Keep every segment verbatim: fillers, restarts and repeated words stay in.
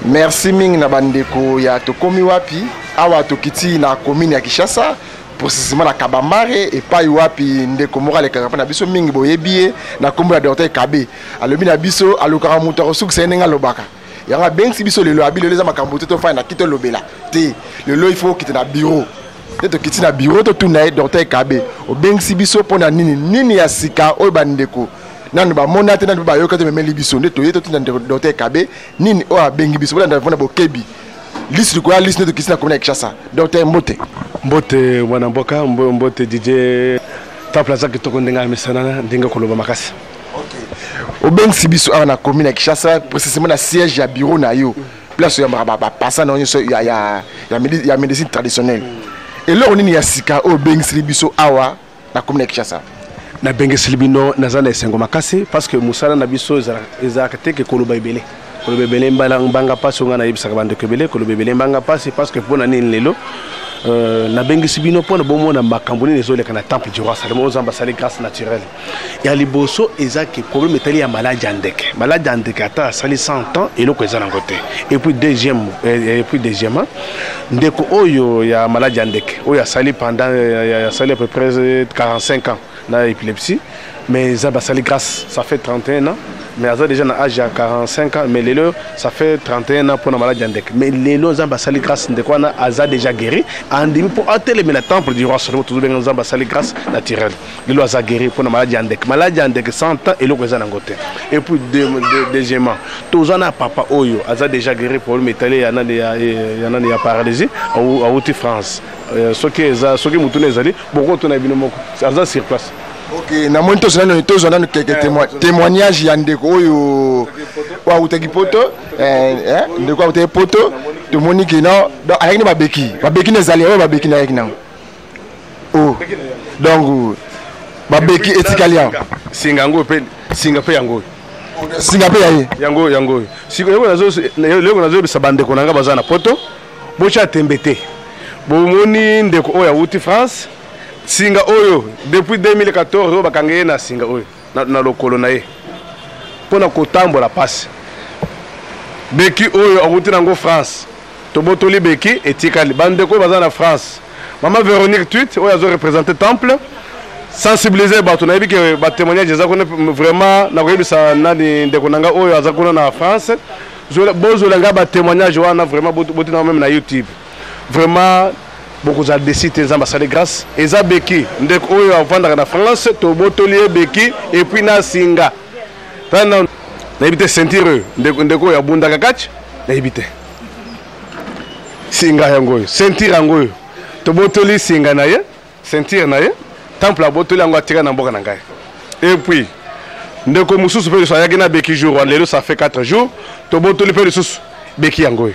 Merci mingi na bandeko ya tokomi wapi awa tokiti na commune ya Kinshasa précisément la Kabamare et pas wapi ndeko morale kaka na biso mingi boyebi na kombo ya docteur Kabe alobi na biso alukara muto ko sukse nenga lobaka yanga bengi biso lelo abi lelo za makambo to fa na kito lobela te lelo il faut kiti na bureau te kiti na bureau to tuna docteur Kabe o bengi biso pona nini nini ya sika o bandeko nanu ba mona te nanu ba yoka te memeli biso nde to yeto tuna docteur Kabe nini o bengi biso bona ndavona bokebi liste quoi liste de kiti na komuna Kinshasa docteur Mbote Mbote wana mboka Mbote D J Temple za kitoko ndenga misana ndenga koloba makasi. OK. Obengi sibiso ana commune ya Kinshasa précisément na siège ya bureau na yo. Place ya ba passa na nyo ya ya ya médecine traditionnelle. Et là on ni ya sika obengi sibiso awa na commune ya Kinshasa. Na bengi silibino na zana esengo makasi parce que musala na biso za kateke koloba ibele. Koloba ibele mbala mbanga paso ngana yebisaka bande kebele koloba ibele mbanga passe parce que pona nini lelo Euh, na bengi sibino pona bomo na makamboni nezoleka na temple du roi Salomon aux ambassades grâce naturelle ya liboso ezaki problème etali ya maladie andeke maladie andeke ata sali cent ans et loko ezana ngote et puis deuxième et puis deuxièmement ndeko oyo ya maladie andeke oyo sali pendant ya sali à peu près quarante-cinq ans na épilepsie mais ça sali grâce ça fait trente et un ans mais ça déjà na âge à quarante-cinq ans mais lelo ça fait trente et un ans pour la maladie andeke mais lelo zamba sali grâce ndeko na aza déjà guéri andimi pour atteler le temple du roi Salomon tout bien zamba sali grâce naturelle lelo aza guéri pour la maladie andeke maladie andeke cent ans et loko ezana ngote et puis deuxièmement tozana papa oyo aza déjà guéri pour le métal ya na ya na ya paralysie à outi France ce qui est ce qui mutune ezali beaucoup tona bino moko aza sur place. OK, na moni to zana to zana quelques témoignages ya ndeko oyo wa utaki poto eh ndeko utaki poto to moni ki na avec ni babeki babeki nezali oyo babeki na avec na oh donc babeki etikalian singa ngo pe singa pe yango singa pe yaye yango yango siko yego nazo lego nazo bisabande ko nanga bazana poto bocha tembete bo moni ndeko oyo ya uti France singa oyo depuis deux mille quatorze bakangé na singa oyo na, na lokolo na ye pona kotambola passe beki oyo aruti nango France to botoli beki etikali bande ko baza na France mama Véronique Tuit oyo azo représenter temple sensibiliser bato na yebiki ba témoignage za ko vraiment na koyebisa na ndeko nanga oyo aza kuna na France bozo langa ba témoignage wana vraiment boti na même na YouTube vraiment beaucoup de décidé zamba sali grâce eza beki ndeko oyo avanda na France to botolier beki et puis na singa tana na ibite sentir ndeko ndeko ya bunda kakach na ibite singa yango sentir yango to botoli singa na ye sentir na ye temple botoli yango atira na mboka na ngai et puis ndeko mususu pe so yaki na beki jour on lelo ça fait quatre jours to botoli pe susu beki yango.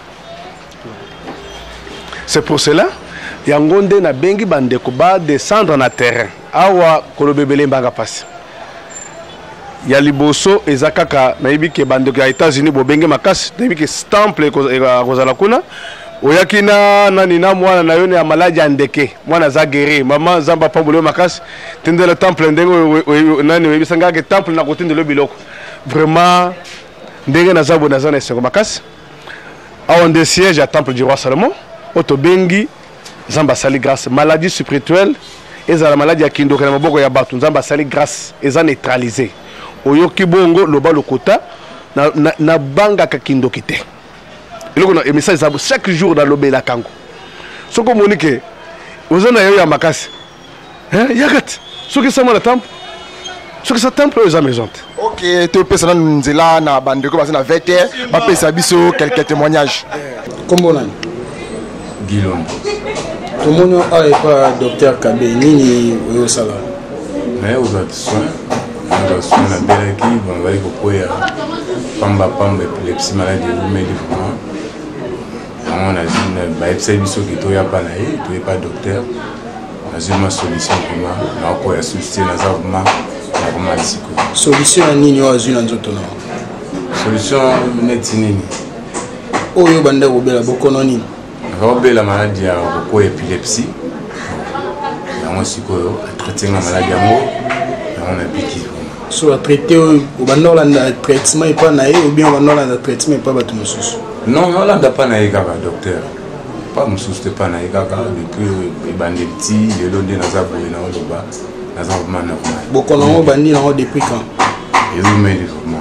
C'est pour cela yangonde na bengi bandeko ba descendre na terrain awa kolobebele mbanga passe ya liboso ezakaka na yibike bandeko ya États-Unis bo bengi makasi na yibike temple ko kozala kuna oyaki na nani na mwana na yone ya maladie andeke mwana za guéri mama zamba pambolo makasi tendela temple ndengo nani yibisanga ke temple na kotindelo biloko vraiment ndenge na zabo na zana esengo makasi awa nde siège ya temple du roi Salomon otobengi zamba sali grâce maladie spirituelle eza la maladie ya kindoka na maboko ya batu zamba sali grâce eza neutralisé oyoki bongo loba lokota na, na, na banga ka kindoki te eloko na message za chaque jour dans lobela kango soko monike ozana yo ya makasi hein yakat soki sama na temple soki sa temple eza maison. OK, to pesa na nzela na bandeko basa na V T ba pesa biso quelques témoignages. Kombo nani Guillaume. Tout le monde a pas docteur Kabe nini oyo sala. Mais aux autres soins, on soin la belle qui on va aller pour ya pamba pamba épilepsie maladie ou médicament. On a dit na ba epilepsie qui to ya pas na ye, to pas docteur. On a une solution comment na ko ya souci na za vraiment na comment siko. Solution nini oyo azuna nzoto na. Solution net nini. Oyo banda kobela bokono nini. Robé la maladie à beaucoup épilepsie. On a aussi traité la maladie à mot. On a piqué. So a traité au bandol en traitement et pas naïe ou bien au bandol en traitement et pas battu mon sous. Non, on l'a pas naïe kaka docteur. Pas mon sous c'était pas naïe kaka depuis les bandits petits, les londés dans sa bouille dans le bas, dans un moment normal. Beaucoup on bandit là depuis quand? Et vous mettez vraiment.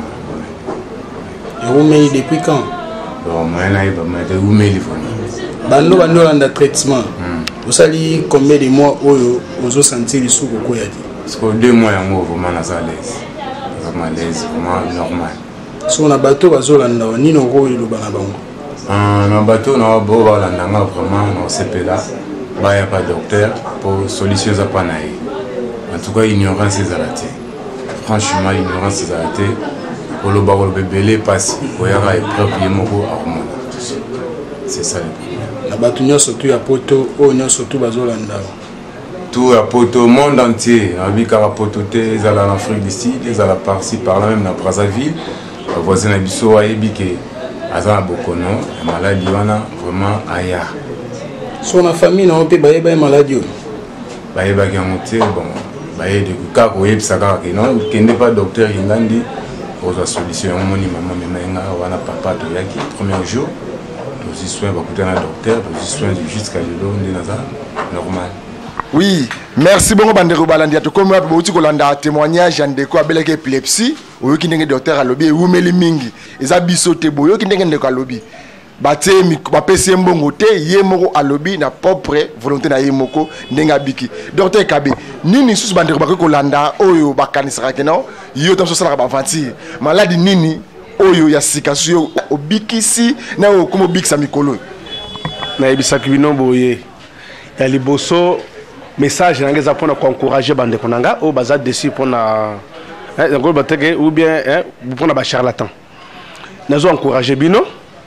Et vous mettez depuis quand? Bon, moi naïe pas mais vous mettez vraiment. Bandol bandol en traitement. Vous savez combien de mois où vous sentez les sous beaucoup y a dit? Parce que deux mois on vraiment à l'aise. Vraiment à l'aise, vraiment normal. Si on a bateau à Zolanda, ni nos rôles le banabango. Un bateau, on a beau voir vraiment, on sait pas là. Il n'y a pas de docteur pour solution à pas naïe. En tout cas, ignorance est arrêtée. Franchement, ignorance est arrêtée. Pour le barreau le bébé passe, pour y avoir épreuve, il y a beaucoup à remonter. C'est ça le problème. La bateau surtout à Poto, on surtout à Zolanda. Tout à Poto, le monde entier. On a vu qu'à Poto, ils allaient en Afrique du Sud, ils allaient par-ci, par-là, même dans Brazzaville. Les voisins de Bissau, ils ont dit que Azan Bokono, la maladie, on a vraiment aya. Sur la famille, on peut bailler une maladie. Bailler qui a monté, bon, bailler de cas, où il y a des non, qui n'est pas docteur, il a dit, pour la solution, on a dit, maman, maman, on a papa, tu as qui, premier jour, les soins, on va écouter un docteur, les soins jusqu'à l'eau, on est normal. Oui, merci beaucoup Bandeko Balandi. Tout comme vous avez un témoignage de avec épilepsie, ou qui n'est docteur à lobby, ou meli mingi, ils ont bisoté boyo qui n'est pas lobby. Baté mi ba pesi mbongo te yemoko à lobby na propre volonté na yemoko ndenga biki. Docteur Kabe, nini susu Bandeko bakoko landa oyo bakanisaka keno, yo tam so sala ba vantir. Maladi nini oyo ya sikasuyo obikisi na okomo bikisa mikolo. Na ebisaki bino boye. Ya liboso message nangeza pour encourager bande konanga au bazar dessus pour na hein ou bien hein pour na ba charlatan nazo encourager bino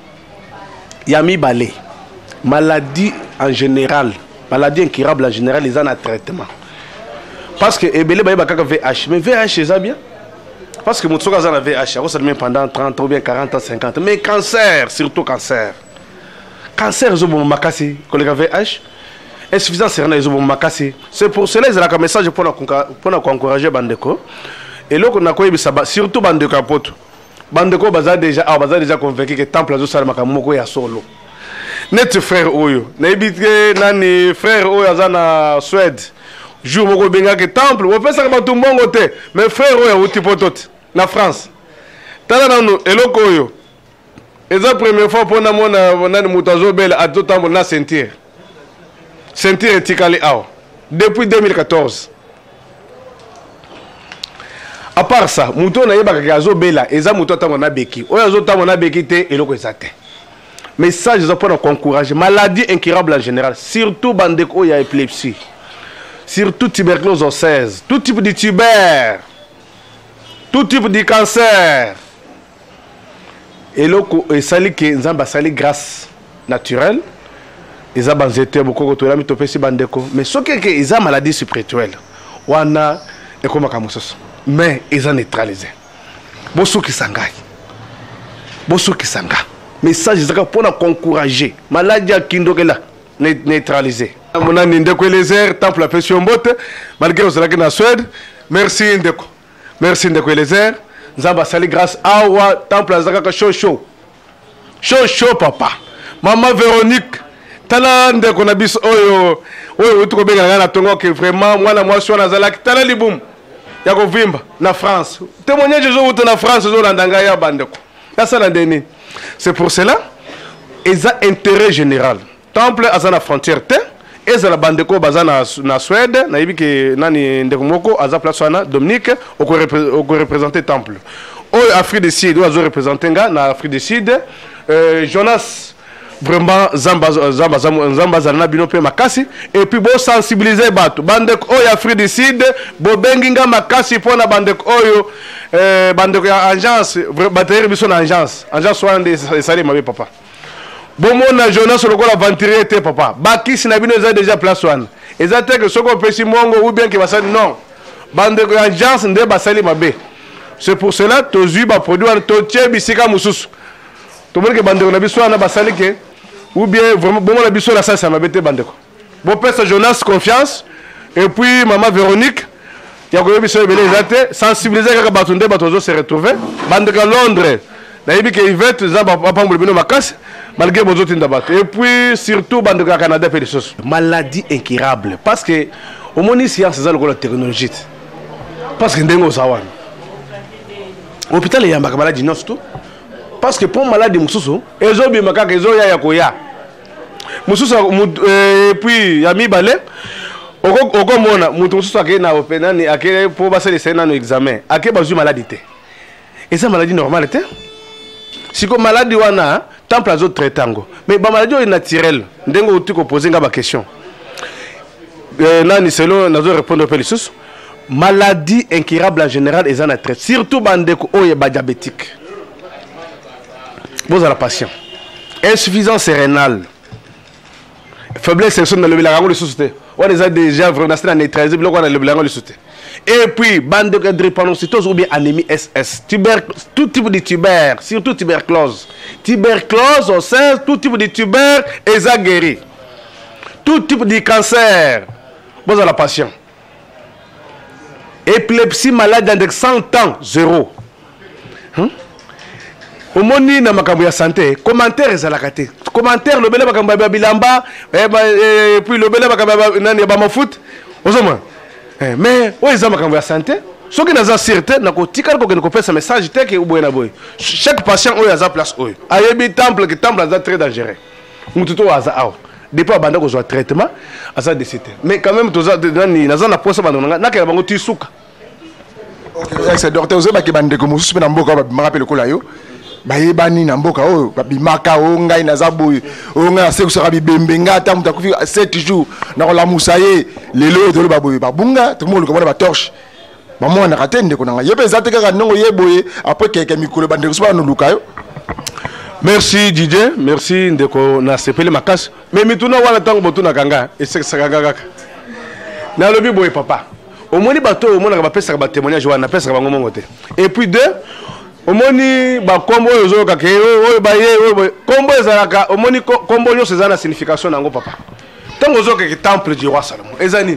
yami balé maladie en général maladie incurable en général ils en a traitement parce que ebele ba kaka V I H mais V I H c'est bien parce que mutsoka za na V I H ça même pendant trente ou bien quarante ans cinquante mais cancer surtout cancer cancer zo bon makasi collègue V I H insuffisance c'est pour cela qu'ils ont un message pour encourager Bandeko. Et là, on a quoi surtout Bandeko à Poto. Bandeko baza déjà ah baza déjà convaincu que temple azo sala makamoko ya solo. Net frère oyo. Na ibitke nani frère oyo azana Suède. Jour moko benga que temple, on peut ça ba tumbongo te. Mais frère oyo uti potote na France. Tala nanu eloko oyo. Eza première fois pour na mona nani mutazo bel a tout temple na sentir. Sentir et Tikali Ao depuis deux mille quatorze. À part ça, Mouton n'a pas gazo bela, et ça Mouton t'a mon abeki. Oya zo t'a mon abeki te et l'autre est mais ça, je dois encourager. Maladie incurable en général, surtout bandeko y a épilepsie, surtout tuberculose osseuse, tout type de tuber, tout type de cancer. Et l'autre est sali que Nzamba sali grâce naturelle. Ils ont banzété beaucoup de temps, mais ce qui est ils ont maladie spirituelle, on a mais ils ont neutralisé. Bosso qui s'engage, bosso qui s'engage. Message pour encourager. Maladie qui est neutralisée. Mon ami Ndeko Elezer, temple la pression botte, malgré que vous na Suède. Merci Ndeko, merci Ndeko Elezer. Nous avons sali grâce à wa temple la zaka chaud chaud, chaud chaud papa. Maman Véronique. Tala ndeko na biso oyo oyo utuko benga ngana tongo que vraiment mwana mwasi wana zalaki tala libum ya ko vimba na France témoignage zo uto na France zo landanga ya bandeko ya sala ndeni c'est pour cela ils ont intérêt général temple azana frontière te ezala bandeko bazana na Suède na yibiki nani ndeko moko aza place wana Dominique au ko représenter temple oyo Afrique du Sud oyo représenter nga na Afrique du Sud euh, Jonas vraiment zamba zamba zamba zalna bino pe makasi et puis bo sensibiliser bato bandeko oyo Afrique du Sud bo benginga makasi pona bandeko oyo euh bandeko ya agence bateri biso na agence agence wande sali mabe papa bo mona Jonas lokola venturier te papa bakisi na bino za déjà place one ezate que soko pesi mongo ou bien que basali non bandeko ya agence nde basali mabe c'est pour cela tozui ba produit to tie bisika mususu to monke bandeko na biso na basali ke ou bien vraiment bon la biso la ça ça m'a bêté bandeko bon père Jonas confiance et puis maman Véronique ya ko biso ebele ezate sensibiliser kaka bato nde bato zo se retrouver bande ka Londres na yebi ke Yvette za ba pambole bino makasi malgré bozo tinda bato et puis surtout bande ka Canada pe des choses maladie incurable parce que au moni science za lokola technologie parce que ndengo zawan hôpital ya mbaka maladie non tout parce que pour maladie mususu ezo bi makaka ezo ya ya koya mususu et puis ya mibale oko oko mona mutu mususu akena na openani akele pour passer les nano examen akeba bazu maladie et ça maladie normale te si ko maladie wana temple azo traitango mais ba maladie est naturelle ndengo uti ko poser nga ba question euh nani selon nazo répondre pe lisusu maladie incurable en général et en traite surtout bandeko oye ba diabétique vous à la patient insuffisance rénale faiblesse sexuelle dans le bilan de société on les a déjà vraiment neutralisé bloc on a le bilan de société et puis bande de drépanocytose ou bien anémie S S tuber tout type de tuber surtout tuberculose tuberculose au sein tout type de tuber est guéri tout type de cancer vous à la patient épilepsie malade d'index cent ans zéro hein? Au moni na makambo ya santé commentaire ezalaka te commentaire le bele makambo ya bilamba et puis le bele makambo nani ba mafoot ozoma mais o eza makambo ya santé soki naza sûreté na ko tikala ko ko pesa message te ke uboye na boy chaque patient oyo aza place oyo ayebi temple que temple aza très dangereux mutu to aza aw depuis abanda ko zo traitement aza décédé mais quand même toza nani naza na posa bando na kela bango tisuka OK c'est docteur ozeba ke bande ko mususu na mboka ba me rappelle ko la yo bayebani na mboka oyo babimaka o ngai naza boye o ngai ase kusaka bibembe ngata muta kufi sept jours na ko la musaye lelo to ba boye babunga to mo ko ba torche maman na katende ko nga yebe zate kaka nongo yeboye après quelques mikolo bande ko ba no lukayo. Merci Didier, merci ndeko na sepele makasi mais mituna wana tango botuna kanga et c'est ça kaka na lobi boye papa au moni bato au mona ba pesa ba témoignage wana pesa ba ngomongo te et puis deux omoni ba kombo yozo ka ke oyo ba ye oyo kombo ezalaka omoni kombo yo sezana signification nango papa tango zo ke temple du roi Salomon ezanini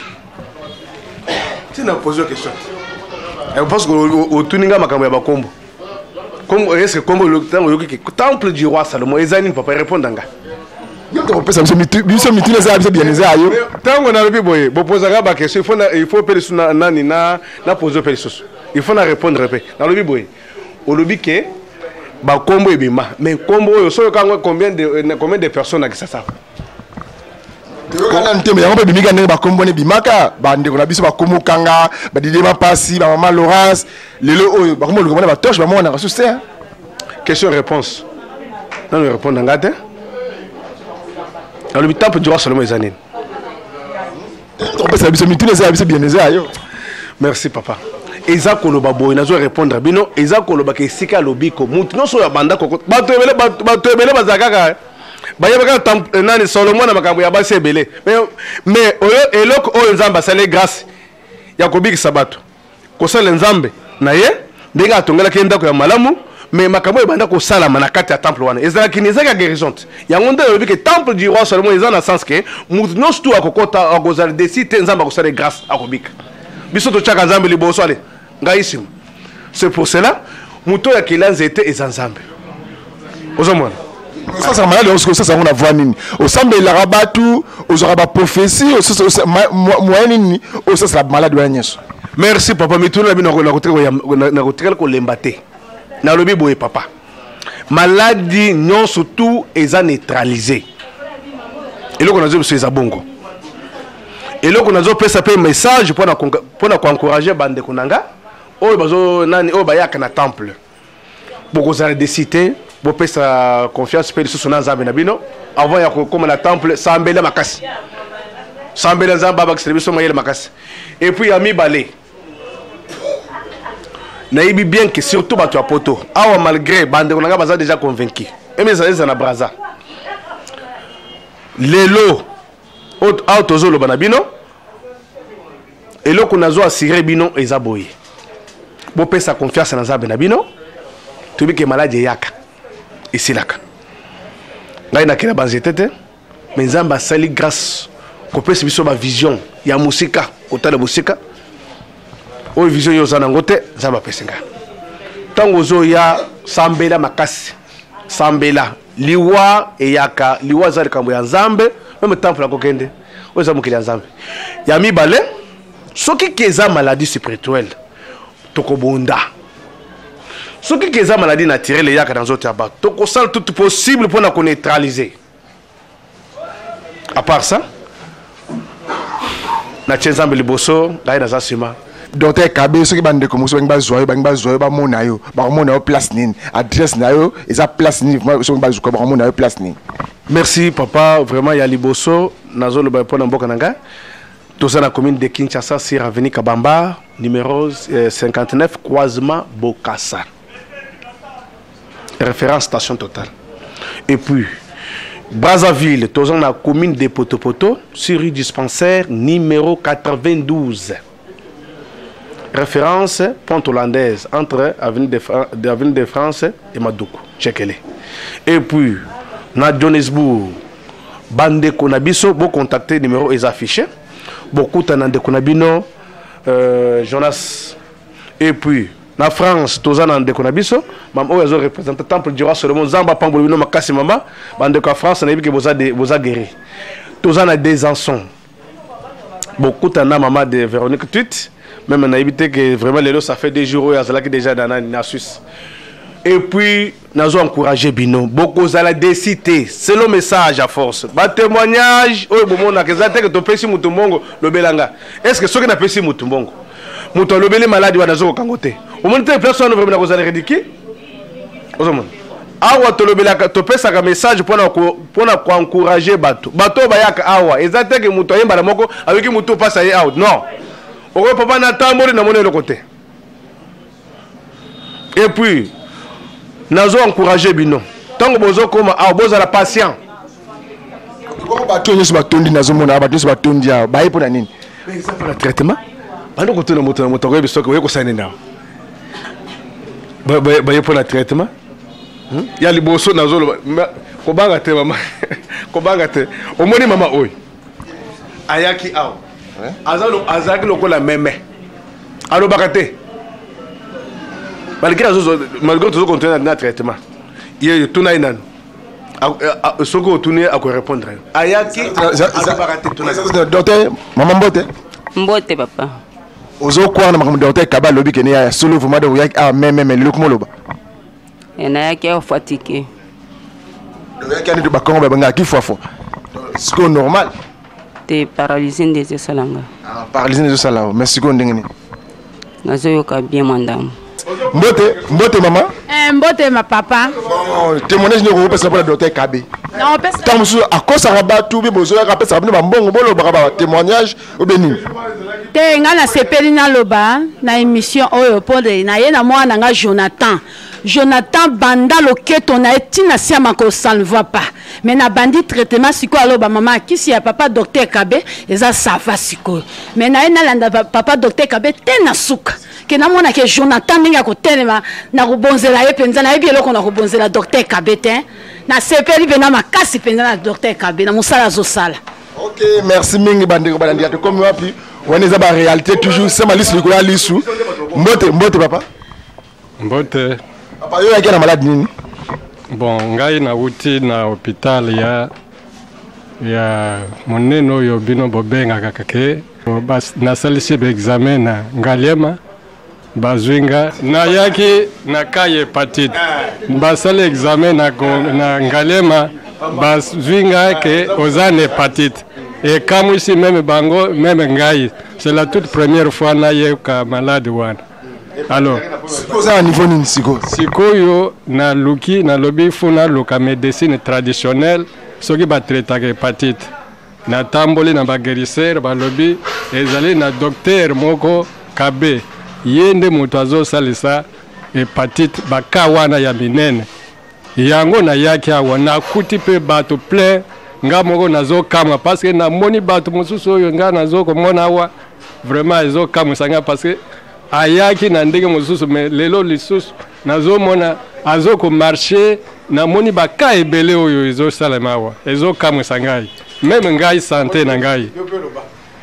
tina poser question et parce que au tuninga makambo ya ba kombo kombo est-ce que kombo le tango yo ke temple du roi Salomon ezanini papa répondanga yo to pesa biso mitu biso mitu les a bien les a yo tango na lobi boye bo poser ba question il faut il faut pele suna nani na na poser pele soso il faut na répondre pe na lobi boye olobi ke ba kombo ebima mais kombo oyo so kango combien de combien de personnes qui ça ça yo kana ntembe yango pe bimika ndenge ba kombo ne bimaka ba ndeko na biso ba komo kanga ba dide ma pasi ba maman Laurence lelo oyo ba kombo le kombo ba torche ba mona rasu c'est question réponse non me répondre ngate dans le temple du roi Salomon ezanine to pesa biso mitune za biso bien eza yo merci papa eza koloba boy nazo répondre bino eza koloba ke sika lobiko mutu no so ya banda koko bato ebele bato ebele bazakaka bayebaka temple nani Salomon na makambo ya basi ebele mais mais oyo eloko oyo nzamba sale grâce ya kobikisa bato kosala nzambe na ye ndenge atongela ke ndako ya malamu mais makambo ebanda ko sala manakati ya temple wana ezala kinezaka guérison yango nde lobi ke temple du roi Salomon ezana sens que mutu no stu akokota akozala décide nzamba kosala grâce akobika biso to chaka nzambe liboso ale ngaïssim c'est pour cela muto ya kilanze était ezanzambe ozomona ça ça malade on ça ça on a voir nini au semble la rabatu aux araba prophétie au moyen nini au ça c'est malade wa nyeso merci papa mituna bino na kotreka na kotreka ko lembate na lobi boye papa maladie non surtout eza neutralisé et loko nazo biso eza bongo et loko nazo pesa pe message pour na pour na encourager bande konanga oyo bazo nani oyo bayaka na temple boko za décider bo pesa confiance pe sur son nzambe na bino avant ya comme na temple sambela makasi sambela nzamba ba service moyele makasi et puis ami balé naibi bien que surtout bato ya poto awa malgré bande konanga baza déjà convaincu et mais ça ça na braza lelo auto auto zolo bana bino et loko nazo assurer bino eza boye bo pesa confiance na nzambe na bino to bi ke maladie yaka isilaka ngai na kila banzetete mais nzamba sali grâce ko pesa biso ba vision ya musika ko tala musika oyo vision yo zana ngote nzambe apesinga tango zo ya sambela makasi sambela liwa eyaka liwa za likambo ya nzambe même temple la kokende oyo za mokili ya nzambe ya mibale soki keza maladie spirituelle tokobunda soki keza maladie naturelle yaka dans autres abat tokosala tout possible pour na ko neutraliser. À part ça na tshenzambe liboso ngai na za sima docteur Kabe soki bande ko muso ba zoyo ba ba zoyo ba mona yo ba mona yo place nini adresse na yo eza place nini soki ba zuko ba mona yo place nini. Merci papa, vraiment ya liboso nazo le ba pona mboka nanga toza na commune de Kinshasa sur avenue Kabamba numéro euh, cinquante-neuf croisement Bokassa, référence station totale. Et puis Brazzaville toza na commune de Potopoto sur rue dispensaire numéro quatre-vingt-douze, référence pente hollandaise entre avenue de, Fra de, avenue de France et Madoukou, checkez-les. Et puis na Johannesburg bande konabiso bo contacter numéro est affiché beaucoup tanande konabino euh, Jonas. Et puis na France toza na ndeko na biso mam oyo azo représenter temple du roi Solomon zamba pambolo bino makasi mama bande ko France na yebike boza de boza guéri toza na des enfants beaucoup tana mama de Véronique Tuit même na yebite que vraiment lelo ça fait des jours azala ki déjà dans na Suisse. Et puis nazo encourager bino beaucoup za la décité c'est le message à force ba témoignage oyo bomona que za te que to pesi mutu mbongo lobelanga est-ce que soki na pesi mutu mbongo mutu lobele maladi wa nazo kangote au moins te personne vraiment na kozala ridicule ozomona awa to lobela to pesa ka message pona ko pona ko encourager bato bato bayaka awa eza te que mutu ayemba la moko avec mutu passe ay out non oko papa na tamboli na mona le côté. Et puis nazo encourager bino tango bozo koma a boza la patient ko ba tonyo ba tondi nazo mona ba tonyo ba tondi ya ba yipo na nini mais ça pour le traitement bando ko tona moto na moto ko biso ko ko sane na ba ba yipo na traitement ya liboso nazo ko banga te mama ko banga te o moni mama oy ayaki aw azalo azaki lokola meme alo bakate malgré malgré tout continuer dans traitement il tout na inan ce que tout ne à quoi répondre ayaki docteur maman Mbote Mbote papa ozo kwa na makambo docteur Kaba lobi kene ya solo vraiment de yaki ah même même le kumo loba ena yaki au fatigué yaki ani de bakongo ba banga ki fofo c'est que normal te paralysé des salanga ah paralysé des salanga mais c'est que ndengeni nazo yoka bien mandam Mbote, Mbote maman. Eh, Mbote ma papa. Bon, témoignage ne repose pas le docteur Kabe. Non, parce que. Tant à cause ça rabat tout, mais besoin de rappeler ça va bon bon baba témoignage au Bénin. Te ngana sepeli na loba na émission oyo pode na ye na mwana nga Jonathan. Jonathan banda loketo na etina siama ko ça ne va pas. Mais na bandi traitement siko aloba maman kisi ya papa docteur Kabe eza ça va siko. Mais na ena landa papa docteur Kabe tena suka. Que na mona que Jonathan ninga ko telema na ko bonzela ye penza na yebi eloko na ko bonzela docteur Kabe te na sepeli bena makasi penza na docteur Kabe na musala zo sala. OK, merci mingi bande ko balandi to comme wapi on est ba réalité toujours c'est ma liste likola lisu. Mbote Mbote papa. Mbote. Papa yo yaki na malade nini? Bon, ngai na uti na hôpital ya ya moneno yo bino bobenga kakake bas na salisi be examen na Ngaliema bazwinga na yaki na kaye hepatite basali examen na na Ngaliema bazwinga ke ozane hepatite et comme ici même bango même ngai c'est la toute première fois na yeka malade wana. Alors c'est à niveau nini siko sikoyo na luki na lobi funa luka médecine traditionnelle soki ba traiter hepatite na tamboli na ba guérisseur ba lobi ezali na docteur moko Kabe yende moto azo salisa hepatite baka wana ya minene yango na yaki awa na kuti pe bato plein nga moko nazo kama parce que na moni bato mosusu oyo nga nazo komona awa vraiment ezo kama sanga parce que ayaki na ndenge mosusu mais lelo lisusu nazo mona azo ko marcher na moni baka ebele oyo ezo salema awa ezo kama sangai même ngai santé na ngai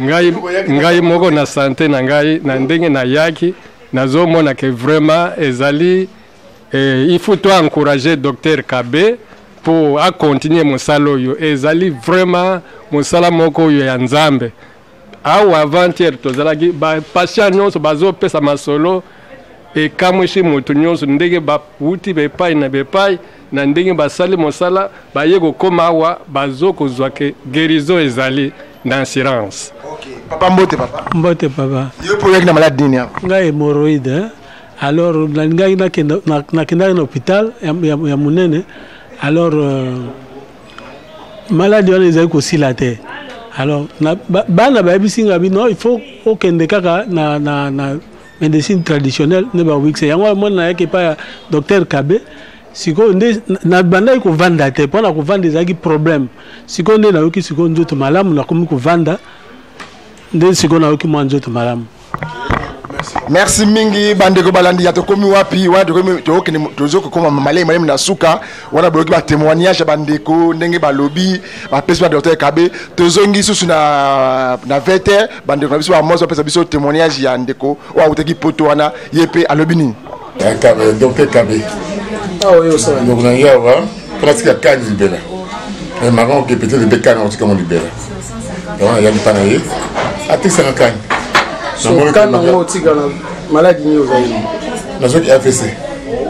ngai ngai moko na santé na ngai na ndenge na yaki nazomona que vraiment ezali eh, il faut toi encourager docteur Kabe pour à continuer mosala yo ezali vraiment mosala moko yo ya nzambe au avant-hier tozalaki ba patient nyonso bazopesa masolo e kamweshi moto nyonso ndenge baputi bepai na bepai na ndenge basali mosala baye kokoma awa bazokozwa ke guérison ezali na assurance. Okay. Papa mbote papa. Mbote papa. Yo pour na maladie ni hapo. Nga hémorroïde. Alors na ngai na kenda na kenda na hôpital ya, ya, ya munene. Alors euh, maladie on ezali ko silate. Alors na bana ba bisinga bi non il faut okende kaka na na na médecine traditionnelle ne ba wixe yango mo na yake pa docteur Kabe siko nde na banda ko vanda te pona ko vanda ezaki problème siko nde na yoki siko nzoto malamu na komi ko vanda nde siko na yoki mo nzoto malamu. Merci mingi bandeko balandi ya tokomi wapi wana tokomi toke tozoko koma malai malai na suka wana bloki ba témoignage bandeko ndenge balobi ba pesa docteur Kabe tozongi susu na na vete bandeko biso ba mozo pesa biso témoignage ya ndeko wa uteki poto wana yepe alobi ni Kabe docteur Kabe ah oui ça donc na yawa presque kani libera et marron que peut-être le kani on dit comment libérer donc il y a pas na yé atisa na kani so quand on a tigana maladie ni ozaïno la zone A V C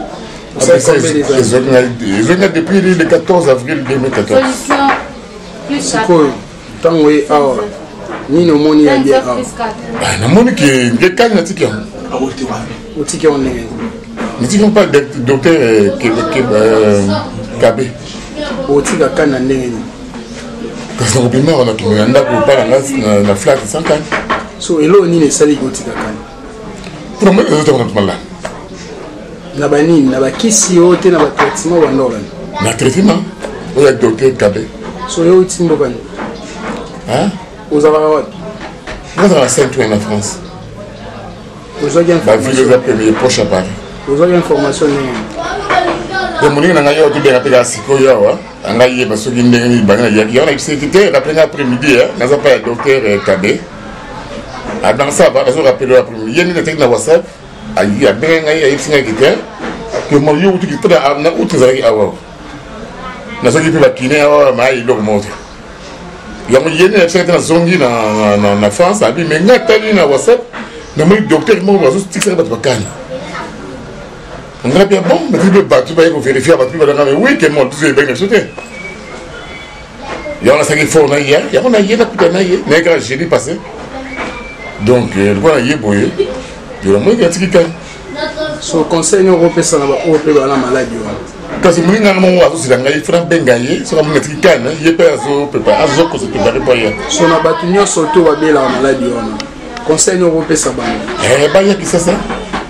ils ont depuis le quatorze avril deux mille quatorze siko tango e awa ni no moni ya dia awa na moni ki ngekani na tikia otike on nenge ni tikia pas docteur Kabe otika kana nenge parce que bien on a tout on a ko para na na flat sans kan so elo nini sali gotika kana pour moi je te mal là na banini na bakisi yote na traitement wandola na traitement o ya docteur Kabe so yo timbo kana hein aux avoir dans la centre en France aux avez information ba ville za proche à Paris aux avez information ni de moni na ngayo tu de rappeler siko yawa anga yeba soki ndenge ni banga ya ya na secrétaire rappeler après-midi na za pas docteur Kabe. Ah, dans ça, je vais rappeler l'après-midi. Il y a une technique dans WhatsApp. Il y a bien un qui est que mon yo qui est là, na outre ça qui awa. Na so qui peut la kiné awa, mais il augmente. Il y a une certaine zone na na na France, abi mais ngatali na WhatsApp. Na mon docteur mo va juste tirer ba kan. On a bien bon, mais tu peux pas tu vas vérifier ba tu vas dans oui que mon tu es bien sauté. Il y a ça qui faut na hier, il y a on a hier na kutana hier, mais quand j'ai dit passé. Donc, le voilà, il est boyé. Il y a moins de gens so conseil européen ça va opérer la maladie. Parce que moi, je suis là, il faut bien gagner. So, je suis là, il est pas à préparer. Je suis préparé pour y aller. So, na batunyo surtout va bien la maladie. Conseil européen ça va. Eh, bah, il y a qui ça ça.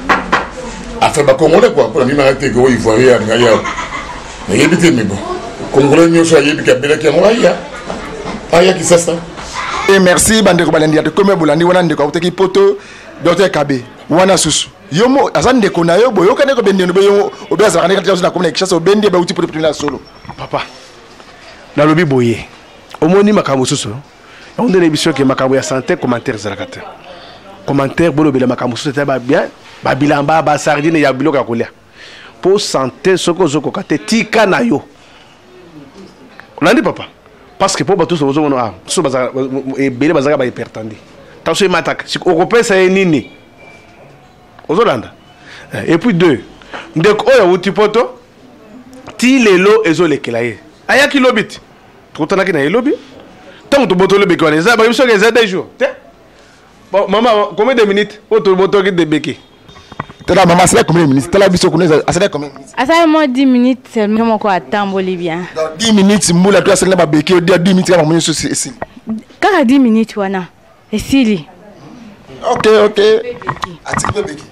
Afin de Congolais quoi, pour la même arrêter que il faut rien gagner. Mais il est mais bon. Congolais nous sommes y a bien qui a moi il y a. Ah, il y a qui ça ça. Et merci bandeko balandi ya comme bolandi wana ndeko uteki poto docteur Kabe wana susu yomo azande ko na yo boyo kana ko bende no boyo obiaza kana kati na komna kishasa obende ba uti poto na solo papa na lobi boye omoni makambo susu on donne émission que makambo ya santé commentaire zalakata commentaire bolo bela makambo susu ta ba bien ba bilamba ba sardine ya biloka kolia pour santé soko zoko kate tika na yo olandi papa. Parce que pour tous les gens, et belé bazaka ba hypertendu. Tanso matak, si on repère ça nini. Ozolanda. Et puis deux. Ndek oya uti poto ti lelo ezole kelaye. Aya ki lobit. Totana ki na lobi. Tant to boto le beki wana za ba biso ke za deux jours. Bon maman, combien de minutes pour to boto ki de beki? Tala maman, c'est combien de minutes? Tala biso connaît ça combien de minutes? Ça moi dix minutes seulement mon quoi attendre bien. Dans dix minutes moula toi c'est là ba beki dix minutes va mon souci ici. Quand dix minutes wana. Et sili. OK OK. Atiki beki.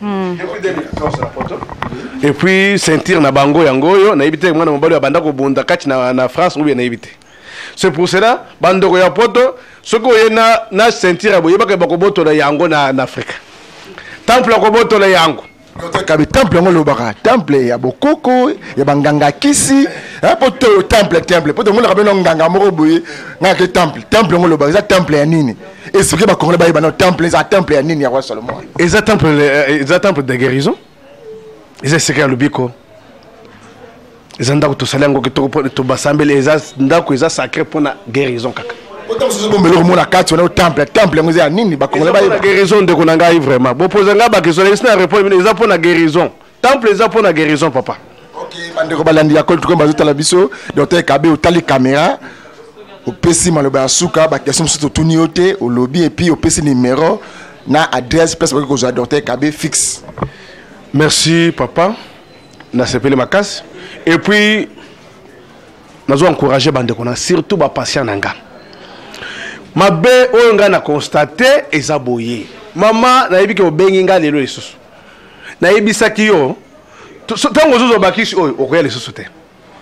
Et puis sentir na bango yango yo na ibite mwana mobali ya banda ko bunda kati na na France ou bien na ibite. C'est pour cela bando ya poto soko yena na sentir aboyeba ke bakoboto la yango na na Afrique. Temple ko boto la yango Kabe temple ngo lobaka temple ya bokoko ya banganga kisi hein poto temple temple poto ngo rabeno nganga moko boye ngaka temple temple ngo lobaka za temple ya nini et ce que ba congolais ba ba temple za temple ya nini ya roi Salomon et za temple et za temple de guérison ils essaient que le biko ils ndako to salango que to to basambele eza ndako eza sacré pour na guérison kaka autant ce bombe le mona kati on temple temple ngo za nini ba congolais ba guérison de konanga vraiment bo poser nga ba question ils na répondre ils pour na guérison temple eza pour na guérison papa. OK bandeko balandi ya koltu ko bazuta la biso docteur Kabe otali caméra au pesi maloba suka ba question surtout tuni yote au lobby et puis au pesi numéro na adresse place pour que vous docteur Kabe fixe. Merci papa na sepele makasi et puis nazo encourager bandeko na surtout ba patient nanga mabe oyo nga na constater eza boye mama na yebi ke obengi nga lelo lisusu na yebisaki yo tango ozozo bakisi oyo okoya lisusu te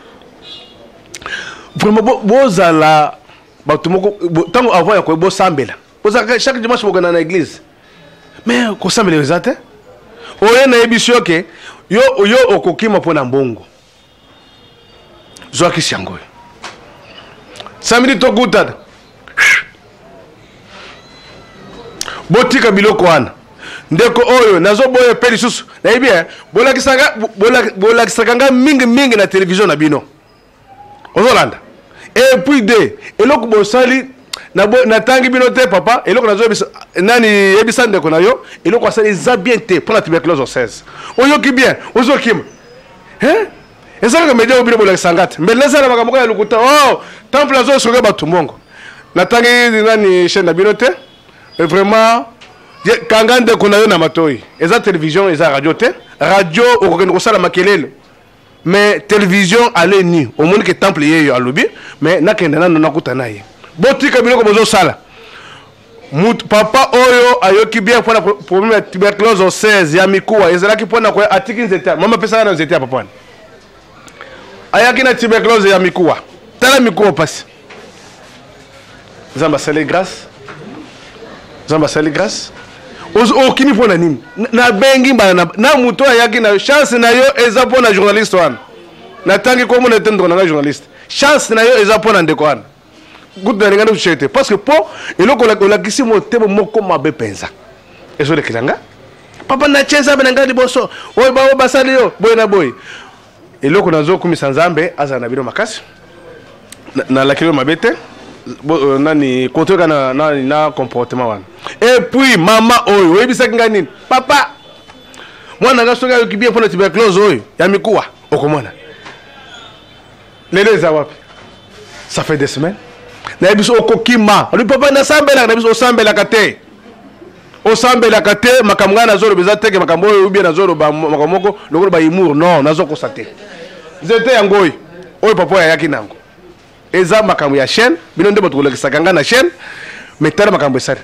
vraiment bozala bato moko tango avant ya koyeba bosambela bozalaka chaque dimanche bokenda na église mais kosambela eza te oye na yebisi yo ke yo yo okokima mpo na mbongo zwakisi yango oyo samedi tokutana botika biloko wana ndeko oyo nazoboya pe lisusu nayebi bolakisaka bolakisaka nga mingi mingi na télévision na bino ozolanda et puis de eloko bosali natangi bino te papa eloko nazoyebisa nani yebisa ndeko na yo eloko asali eza bien te pour la tuberculose oseize oyoki bien ozokima ezalaka media obino bolakisanga te mbele ezala makambo ya lokuta oh temple azosoka bato mbongo natangi nani chaîne na bino te et vraiment kanga ndeko na yo na matoi eza télévision eza radio te radio okokende kosala makelele mais télévision ale ni omoni ke temple yeyo alobi mais nakende nano nakuta na ye botika biloko bozosala mutu papa oyo ayoki bien mpona problème ya tuberculose oseize ya mikuwa ezalaki mpona koya atiki nzete mama pesaka na nzete ya papa wana ayaki na tuberculose ya mikuwa tala mikuwa pasi nzambe asali grâce nzambe asali grâce okini mpona nini nabengi mbala na moto ayaki na chance na yo eza mpona journaliste wana natangi komona ete ndeko nanga journaliste chance na yo eza mpona ndeko wana kutu na lingana kushete te parce que po eloko olakisi motema moko mabe mpenza ezolekela nga papa na tie nzambe na ngai liboso oyo bao basali yo boye na boye eloko nazokumisa nzambe azala na bino makasi nalakeli yo mabe te nani kotoka na na na comportement wana et puis mama oyo oyebisaki ngai nini papa mwana nga soki ayoki bien mpona tuberculose oyo ya mikuwa okomona lelo eza wapi ça fait des semaines na biso okokima ali papa nasambelaka na biso osambelaka te osambelaka te makambo ngana nazoloba eza teke makambo oyo ubie nazoloba makambo moko lokolo ba humour non nazokosa te nzete yango oyo oyo papa oyo ayaki nango eza makambo ya chaîne bino nde bato kolekisaka nga na chaîne mais tala makambo esali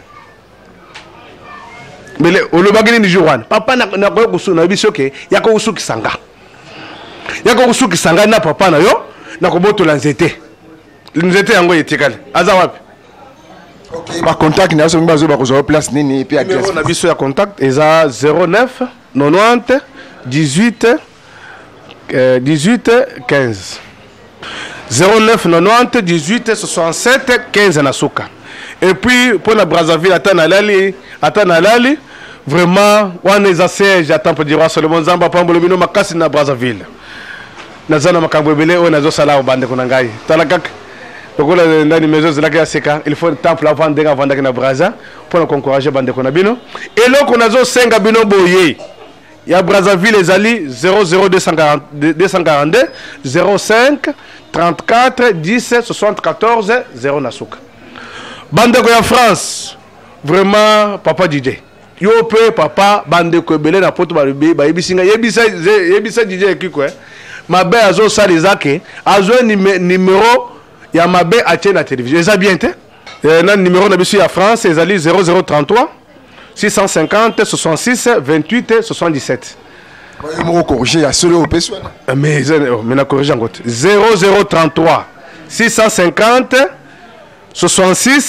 mbele olobaki nini jour wana papa nakoya kosuki na biso ke yako kosukisa nga yako kosukisa nga na papa na yo nakobotola nzete nzete yango etikali aza wapi ba contact na so ngba zo ba ko place nini et puis adresse na biso ya contact eza zéro neuf quatre-vingt-dix dix-huit dix-huit quinze zéro neuf quatre-vingt-dix dix-huit soixante-sept quinze na suka et puis pour la Brazzaville ata na lali ata na lali vraiment wana eza siège ya temple du roi Salomon Nzamba pambolo bino makasi na Brazzaville nazana makambo ebele oyo nazosala bandeko na ngai tala kaka lokola ndani maison zelaka ya seka il faut temple avant ndenga avandaki na Brazza mpona koencourager bandeko na bino eloko nazosenga bino boye ya Brazzaville ezali zéro zéro deux cent quarante-deux zéro cinq trente-quatre dix soixante-quatorze zéro na suka bandeko ya France vraiment papa D J yo pe papa bandeko ebele na poto balobi bayebisinga yebisa yebisa D J ekiko mabe azosala ezake azwe numéro ya mabe atie na télévision eza bien te na numéro na biso ya France ezali zéro zéro trente-trois six cent cinquante soixante-six vingt-huit soixante-dix-sept moko corriger ya solo au peso mais mais na corriger ngote zéro zéro trente-trois six cent cinquante soixante-six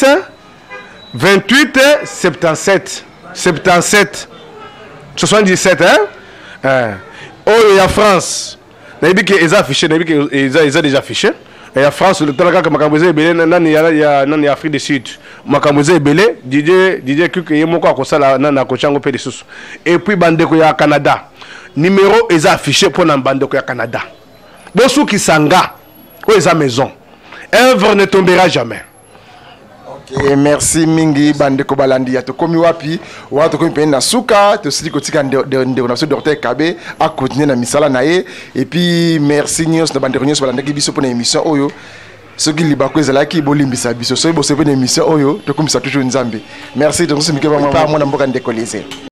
vingt-huit soixante-dix-sept soixante-dix-sept hein oyo ya France nayebi ke eza affiché nayebi ke eza eza déjà affiché et ya France le talaka ka makambo eza ebele nani ya ya nani ya Afrique du Sud makambo eza ebele DJ DJ Kuke ye moko akosala na na kochango pe lisusu et puis bandeko ya Canada numéro eza affiché pour na bandeko ya Canada bosu kisanga oyo eza maison œuvre ne tombera jamais. Okay, merci mingi bandeko balandi ya tokomi wapi wa tokomi pe na suka to sili kotika de de na so docteur Kabe a continuer na misala na ye et puis merci nyos na bandeko nyos balandi biso pour na émission oyo soki libako ezalaki bolimbisa biso so bo se pe na émission oyo tokomisa toujours nzambe merci donc c'est mikeba mwa mwa na mboka ndeko lese.